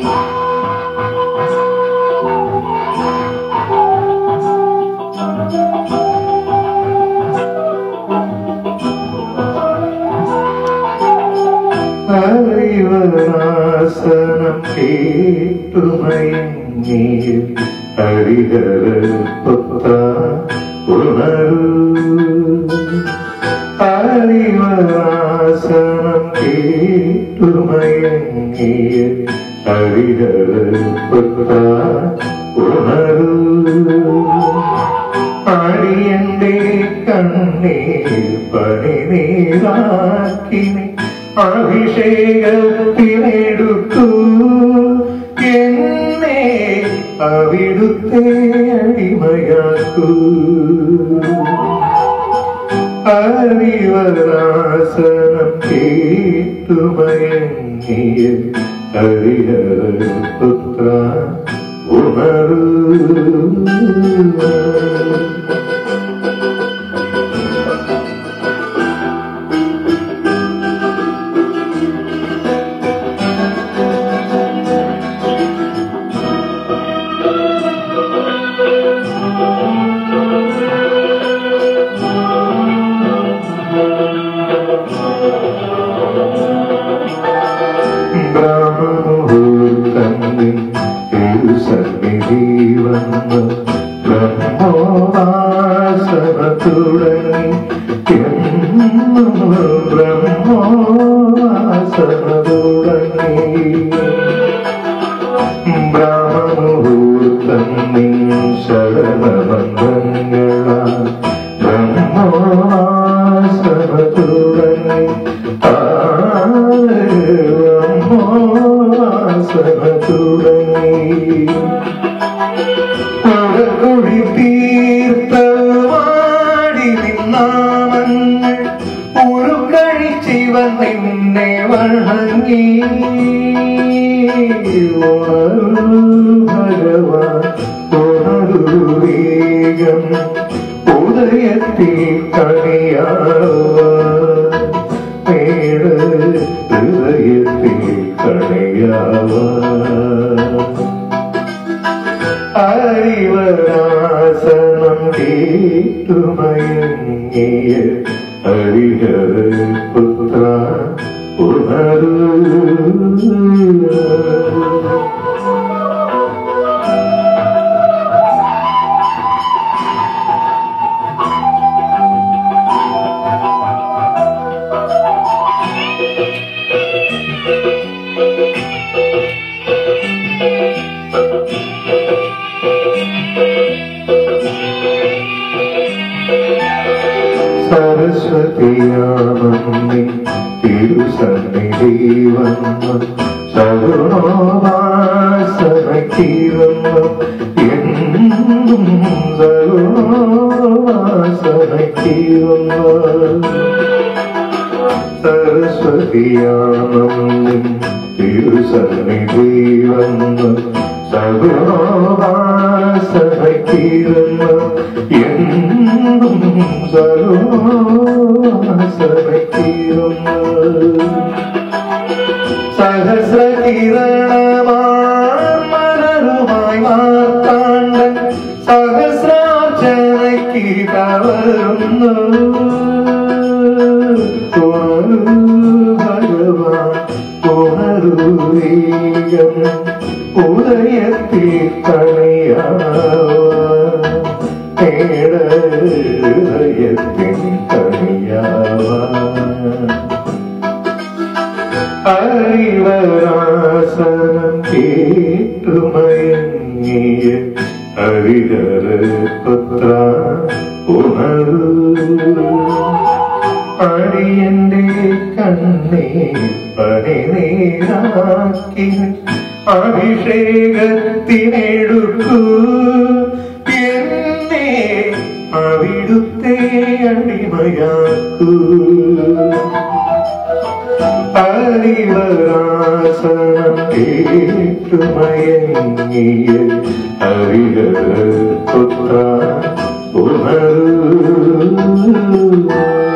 ഹരിവരാസനം കേട്ടുമയങ്ങി ഹരിഹരപുത്ര ഉണരൂ. ഹരിവരാസനം കേട്ടുമയങ്ങി ഹരിഹരപുത്ര ഉണരൂ. അടിയന്റെ കണ്ണീർ പണിനീരാക്കി അഭിഷേകത്തിനെടുക്കൂ. എന്നെ അവിടുത്തെ അടിമയാക്കൂ. ഹരിവരാസനം കേട്ടുമയങ്ങിയ ഹരിഹരപുത്ര ഉണരൂ. ബ്രഹ്മമുഹൂർത്തങ്ങളിൽ തിരുസന്നിധി വന്ന് ബ്രഹ്മോപാസന തുടങ്ങി. എന്നും ബ്രഹ്മോപാസന തുടങ്ങി. ബ്രഹ്മമുഹൂർത്തങ്ങളിൽ ശരണമന്ത്രങ്ങളാൽ ബ്രഹ്മോപാസന തുടങ്ങി. തുടങ്ങി തീർത്ഥമാടി നിന്നാമങ്ങൾ ഒരു കഴിച്ചിവൻ നിന്നെ വണങ്ങി. ഭഗവാൻ ഉണരൂ വേഗം ഉദയത്തിൽ കണിയാവാൻ. ഹൃദയത്തിൽ കണിയാവാൻ. ഹരിവരാസനം കേട്ടുമയങ്ങിയ ഹരിഹരപുത്ര ഉണരൂ. സരസ്വതിയാമന്നി തിരുസന്നിധി വന്ന് സഗുണോപാസനയ്ക്കിരുന്നു. എന്നും സഗുണോപാസനയ്ക്കിരുന്നു. സരസ്വതിയാമന്നി തിരുസന്നിധി വന്ന് സഗുണോപാസനയ്ക്കിരുന്നു. എന്നും സഗുണോപാസനയ്ക്കിരുന്നു. സഹസ്രകിരണമായി മാർത്താണ്ഡൻ സഹസ്രാർച്ചനയ്ക്ക് കവർന്നു. ഭഗവാൻ ഉണരൂ വേഗം ഉദയത്തിൽ കണിയാവാൻ. ഹൃദയത്തിൽ കണിയാവാൻ. ഹരിവരാസനം കേട്ടുമയങ്ങിയ ഹരിഹരപുത്ര ഉണരൂ. അടിയന്റെ കണ്ണീർ പണിനീരാക്കി അഭിഷേകത്തിനെടുക്കൂ. എന്നെ അവിടുത്തെ അടിമയാക്കൂ. ഹരിവരാസനം കേട്ടുമയങ്ങിയ ഹരിഹരപുത്ര ഉണരൂ.